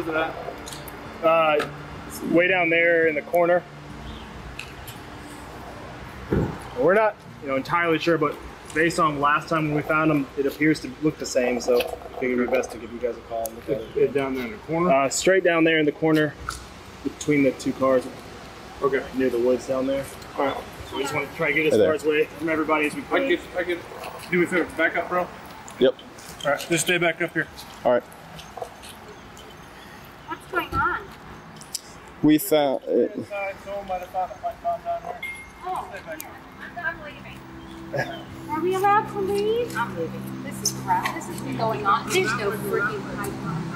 was it at? It's way down there in the corner. We're not, entirely sure, but based on last time when we found them, it appears to look the same. So I figured it'd be best to give you guys a call and look at it. Down there in the corner? Straight down there in the corner between the two cars. Okay. Near the woods down there. All right. So we just want to try to get as far away from everybody as we can. I get. Do me a favor. Back up, bro. Yep. All right. Just stay back up here. All right. What's going on? We found it. Someone might have found a pipe bomb down there. Oh, I'm leaving. Are we allowed to leave? I'm leaving. This is crap. This has been going on. There's no freaking pipe bomb.